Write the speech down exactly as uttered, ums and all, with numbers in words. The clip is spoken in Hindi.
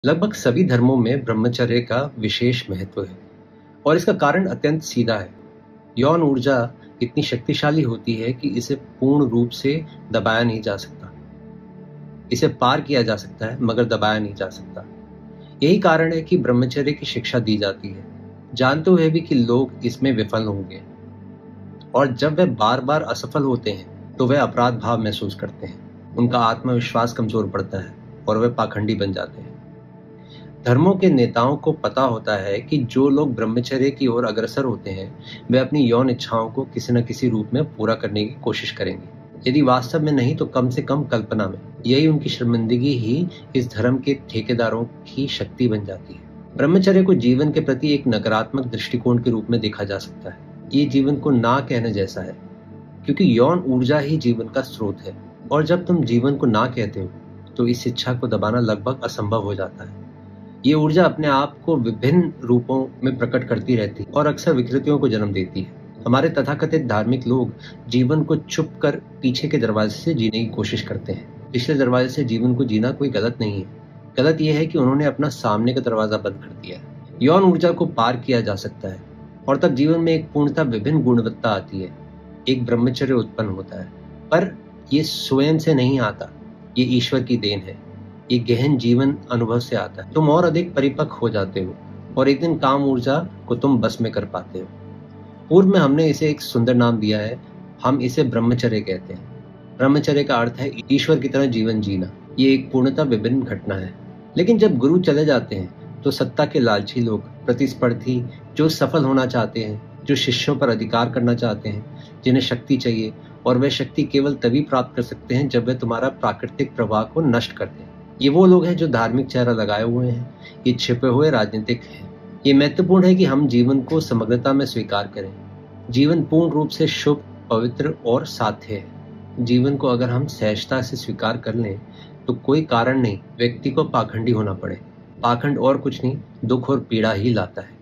लगभग सभी धर्मों में ब्रह्मचर्य का विशेष महत्व है और इसका कारण अत्यंत सीधा है। यौन ऊर्जा इतनी शक्तिशाली होती है कि इसे पूर्ण रूप से दबाया नहीं जा सकता। इसे पार किया जा सकता है मगर दबाया नहीं जा सकता। यही कारण है कि ब्रह्मचर्य की शिक्षा दी जाती है, जानते हुए भी कि लोग इसमें विफल होंगे, और जब वे बार बार असफल होते हैं तो वे अपराध भाव महसूस करते हैं। उनका आत्मविश्वास कमजोर पड़ता है और वे पाखंडी बन जाते हैं। धर्मों के नेताओं को पता होता है कि जो लोग ब्रह्मचर्य की ओर अग्रसर होते हैं वे अपनी यौन इच्छाओं को किसी न किसी रूप में पूरा करने की कोशिश करेंगे, यदि वास्तव में नहीं तो कम से कम कल्पना में। यही उनकी शर्मिंदगी ही इस धर्म के ठेकेदारों की शक्ति बन जाती है। ब्रह्मचर्य को जीवन के प्रति एक नकारात्मक दृष्टिकोण के रूप में देखा जा सकता है। ये जीवन को ना कहने जैसा है, क्योंकि यौन ऊर्जा ही जीवन का स्रोत है, और जब तुम जीवन को ना कहते हो तो इस इच्छा को दबाना लगभग असंभव हो जाता है। ये ऊर्जा अपने आप को विभिन्न रूपों में प्रकट करती रहती है और अक्सर विकृतियों को जन्म देती है। हमारे तथाकथित धार्मिक लोग जीवन को छुप कर पीछे के दरवाजे से जीने की कोशिश करते हैं। पिछले दरवाजे से जीवन को जीना कोई गलत नहीं है। गलत यह है कि उन्होंने अपना सामने का दरवाजा बंद कर दिया है। यौन ऊर्जा को पार किया जा सकता है और तब जीवन में एक पूर्णता विभिन्न गुणवत्ता आती है। एक ब्रह्मचर्य उत्पन्न होता है, पर यह स्वयं से नहीं आता, ये ईश्वर की देन है। ये गहन जीवन अनुभव से आता है। तुम और अधिक परिपक्व हो जाते हो और एक दिन काम ऊर्जा को तुम बस में कर पाते हो। पूर्व में हमने इसे एक सुंदर नाम दिया है, हम इसे ब्रह्मचर्य कहते हैं। ब्रह्मचर्य का अर्थ है ईश्वर की तरह जीवन जीना। ये एक पूर्णतः विभिन्न घटना है। लेकिन जब गुरु चले जाते हैं तो सत्ता के लालची लोग, प्रतिस्पर्धी जो सफल होना चाहते हैं, जो शिष्यों पर अधिकार करना चाहते हैं, जिन्हें शक्ति चाहिए, और वह शक्ति केवल तभी प्राप्त कर सकते हैं जब वे तुम्हारा प्राकृतिक प्रवाह को नष्ट करते हैं। ये वो लोग हैं जो धार्मिक चेहरा लगाए हुए हैं, ये छिपे हुए राजनीतिक हैं। ये महत्वपूर्ण है कि हम जीवन को समग्रता में स्वीकार करें। जीवन पूर्ण रूप से शुभ, पवित्र और साध्य है। जीवन को अगर हम सहजता से स्वीकार कर लें तो कोई कारण नहीं व्यक्ति को पाखंडी होना पड़े। पाखंड और कुछ नहीं, दुख और पीड़ा ही लाता है।